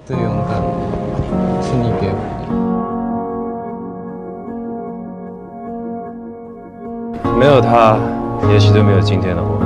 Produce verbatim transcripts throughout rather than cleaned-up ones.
最勇敢是你给我的。 没有他，也许都没有今天的我。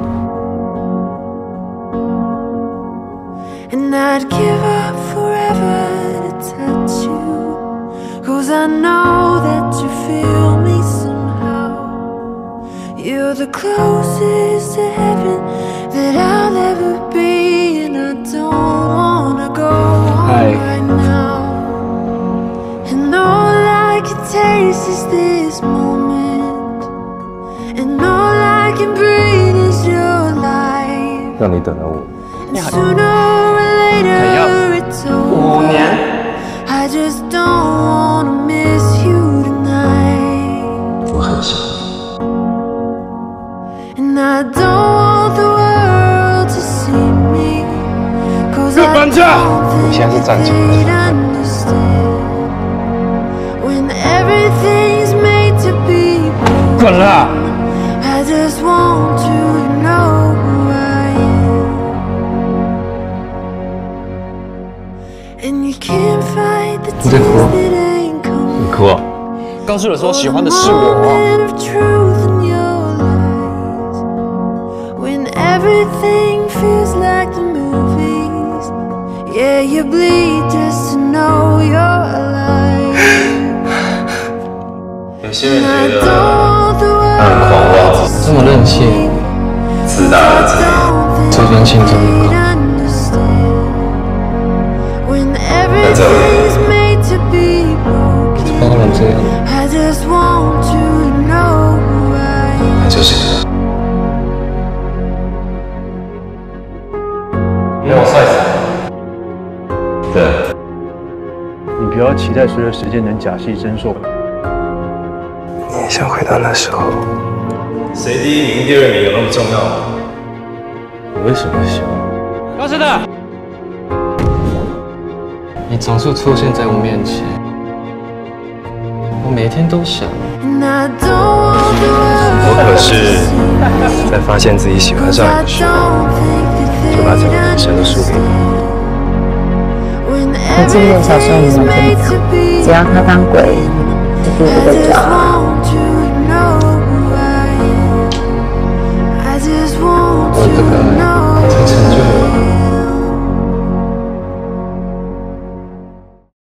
And I'd give up forever to touch you, 'cause I know that you feel me somehow. You're the closest to heaven that I'll ever be, and I don't wanna go on right now. And all I can taste is this moment, and all I can breathe is your life. 让你等了我。 Sooner or later it's over. I just don't wanna miss you tonight. 我很想。 And I don't want the world to see me, 'cause I don't think that they'd understand when everything's made to be broken. 滚了！ I just want you to know who I am. And you can't fight the tears that ain't coming. 你哭啊？ 告诉我说喜欢的是我。 When everything feels like the movies, yeah, you bleed just to know you're alive. 有些人觉得他很狂妄， 这么任性， 自大的自恋， 自尊心这么高。 在这里， 包容这样， 他就是你。让我帅死！对。 你不要期待随着时间能假戏真做。 你也想回到那时候？ 谁第一名、第二名有那么重要吗？我为什么喜欢？ 高师的。 你总是出现在我面前，我每天都想。 我可是在发现自己喜欢上你的时候，就把整个人生都输给你。 我记得小时候你们真的，只要他当鬼，就比我的骄傲。